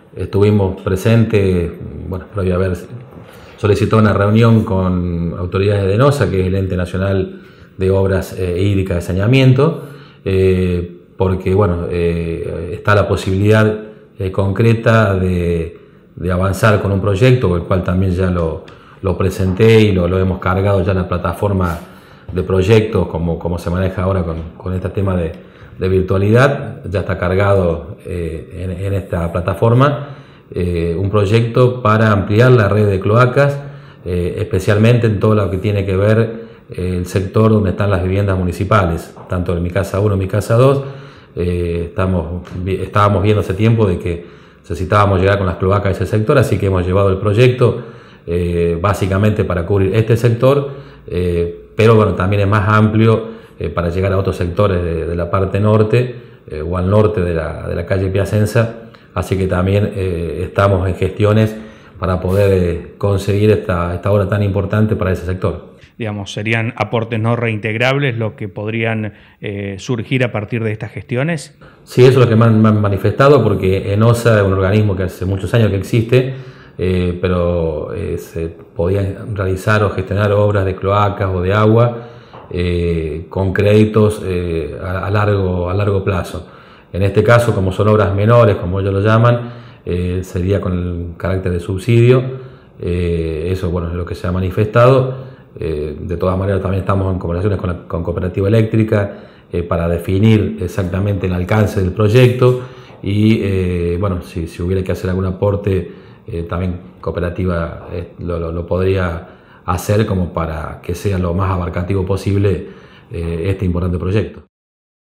estuvimos presentes, bueno, previo a haber solicitado una reunión con autoridades de ENOSA, que es el Ente Nacional de Obras Hídricas de Saneamiento, porque bueno, está la posibilidad concreta de avanzar con un proyecto, el cual también ya lo presenté y lo hemos cargado ya en la plataforma de proyectos, como se maneja ahora con este tema de virtualidad. Ya está cargado en esta plataforma un proyecto para ampliar la red de cloacas, especialmente en todo lo que tiene que ver el sector donde están las viviendas municipales, tanto en Mi Casa 1 y Mi Casa 2. Estábamos viendo hace tiempo de que necesitábamos llegar con las cloacas a ese sector, así que hemos llevado el proyecto básicamente para cubrir este sector, pero bueno, también es más amplio para llegar a otros sectores de la parte norte o al norte de la calle Piacenza, así que también estamos en gestiones para poder conseguir esta obra tan importante para ese sector. Digamos, ¿serían aportes no reintegrables lo que podrían surgir a partir de estas gestiones? Sí, eso es lo que me han manifestado, porque ENOSA es un organismo que hace muchos años que existe, pero se podían realizar o gestionar obras de cloacas o de agua con créditos a largo plazo. En este caso, como son obras menores, como ellos lo llaman, sería con el carácter de subsidio. Eso, bueno, es lo que se ha manifestado. De todas maneras, también estamos en conversaciones con Cooperativa Eléctrica para definir exactamente el alcance del proyecto y bueno, si hubiera que hacer algún aporte, también Cooperativa lo podría hacer como para que sea lo más abarcativo posible este importante proyecto.